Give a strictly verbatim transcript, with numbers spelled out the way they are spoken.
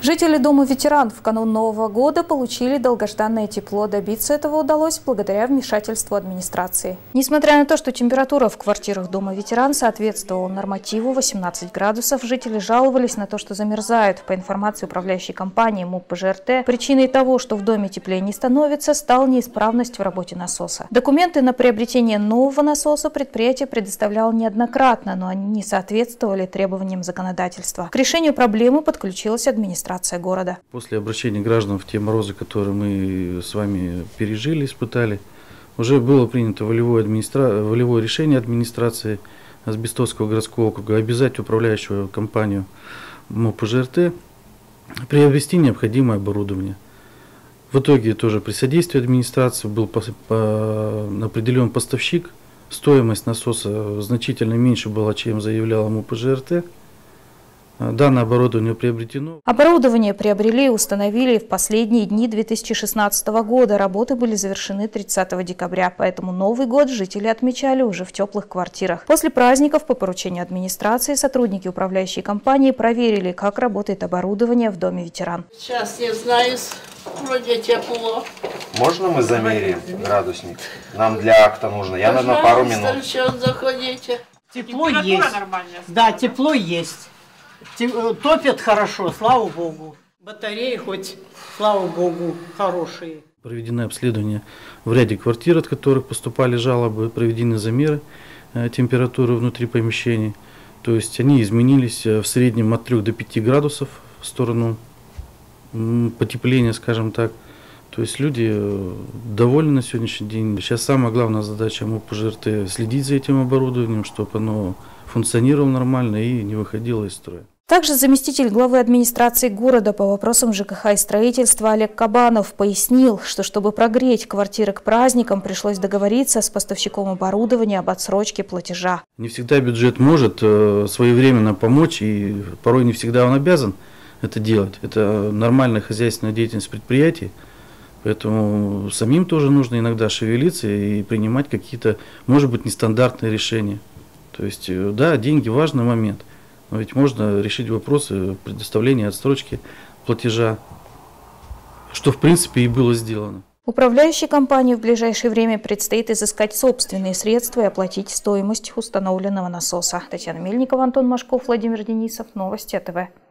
Жители дома ветеран в канун Нового года получили долгожданное тепло. Добиться этого удалось благодаря вмешательству администрации. Несмотря на то, что температура в квартирах дома ветеран соответствовала нормативу восемнадцать градусов, жители жаловались на то, что замерзают. По информации управляющей компании МУП ПЖРТ, причиной того, что в доме теплее не становится, стала неисправность в работе насоса. Документы на приобретение нового насоса предприятие предоставляло неоднократно, но они не соответствовали требованиям законодательства. К решению проблемы подключилась администрация города. После обращения граждан в те морозы, которые мы с вами пережили, испытали, уже было принято волевое, администра... волевое решение администрации Асбестовского городского округа обязать управляющую компанию МУП ПЖРТ приобрести необходимое оборудование. В итоге тоже при содействии администрации был по... По... определен поставщик. Стоимость насоса значительно меньше была, чем заявляла МУП ПЖРТ. Данное оборудование приобретено. Оборудование приобрели и установили в последние дни две тысячи шестнадцатого года. Работы были завершены тридцатого декабря, поэтому Новый год жители отмечали уже в теплых квартирах. После праздников по поручению администрации сотрудники управляющей компании проверили, как работает оборудование в доме ветеран. Сейчас не знаю, вроде тепло. Можно мы замерим градусник? Нам для акта нужно. Я на пару минут. Сейчас заходите. Тепло есть. Да, тепло есть. Топят хорошо, слава богу. Батареи хоть, слава богу, хорошие. Проведено обследование в ряде квартир, от которых поступали жалобы, проведены замеры температуры внутри помещений. То есть они изменились в среднем от трёх до пяти градусов в сторону потепления, скажем так. То есть люди довольны на сегодняшний день. Сейчас самая главная задача МУП ПЖРТ следить за этим оборудованием, чтобы оно функционировало нормально и не выходило из строя. Также заместитель главы администрации города по вопросам ЖКХ и строительства Олег Кабанов пояснил, что чтобы прогреть квартиры к праздникам, пришлось договориться с поставщиком оборудования об отсрочке платежа. Не всегда бюджет может своевременно помочь, и порой не всегда он обязан это делать. Это нормальная хозяйственная деятельность предприятий, поэтому самим тоже нужно иногда шевелиться и принимать какие-то, может быть, нестандартные решения. То есть, да, деньги – важный момент. Но ведь можно решить вопросы предоставления отсрочки платежа, что в принципе и было сделано. Управляющей компании в ближайшее время предстоит изыскать собственные средства и оплатить стоимость установленного насоса. Татьяна Мельникова, Антон Машков, Владимир Денисов. Новости АТВ.